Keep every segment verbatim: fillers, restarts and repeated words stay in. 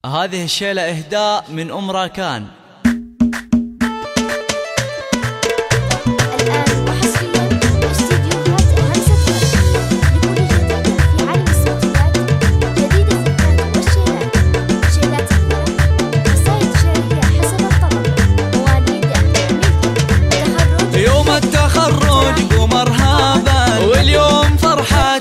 هذه الشيلة إهداء من أم راكان. يوم التخرج ومرحبا، واليوم فرحة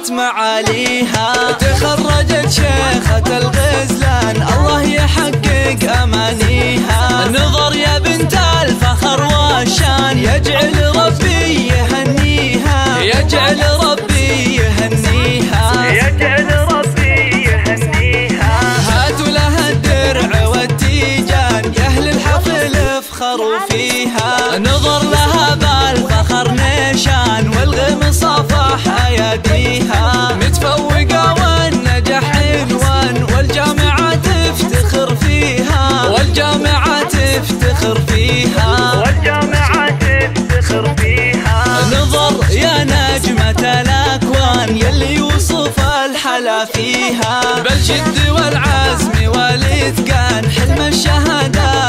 معاليها، تخرجت شيخة الغزلان الله يحقق أمانيها. نظر يا بنت الفخر والشان، يجعل ربي يهنيها، يجعل ربي يهنيها، يجعل ربي يهنيها. هاتوا لها الدرع والتيجان، يا أهل الحفل افخروا فيها. نظر لها بالفخر نيشان، والغم صافح أياديها. متفوقة والنجاح عنوان، والجامعة تفتخر فيها، والجامعة تفتخر فيها، والجامعة تفتخر فيها. نظر يا نجمة الأكوان، يلي يوصف الحلا فيها. بالجد والعزم والإتقان، حلم الشهادة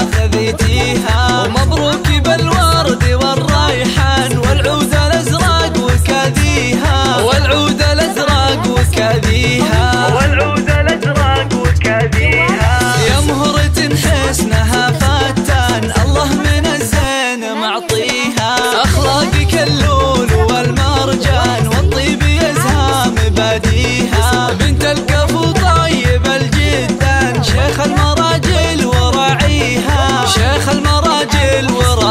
خذيتيها. ومبروك بالورد والريحان، والعود الأزرق وكاديها، والعود الأزرق وكاديها، والعود الأزرق وكاديها. يا مهرة حسنها فتان، الله من الزين معطيها. أخلاقك اللول والمرجان، والطيب يزهى مباديها. بنت الكفو طيب الجدان، شيخ المراجل وراعيها، شيخ المراجل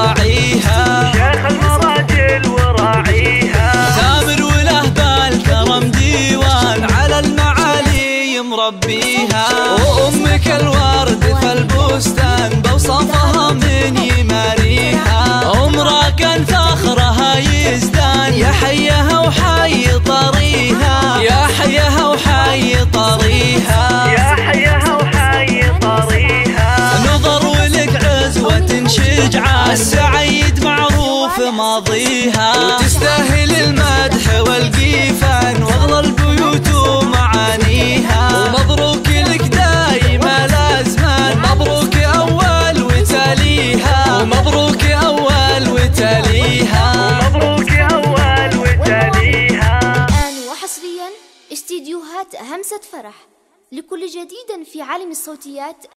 وراعيها، شيخ المراجل وراعيها. ثامر وله بالكرم ديوان، على المعالي مربيها. وأمك الورد في البستان، بوصفها من يماريها. أم راكان فخرها يزدان، يا حيها وحي طريها، يا حيها وحي طريها، يا حيها وحي طريها. نظر ولك عزوة شجعان، السعيد معروف ماضيها. وتستاهل المدح والقيفان، واغلى البيوت ومعانيها. ومبروك لك دايم الازمان، مبروك اول وتاليها، ومبروك اول وتاليها، ومبروك اول وتاليها. الآن وحصريا استديوهات همسة فرح، لكل جديد في عالم الصوتيات.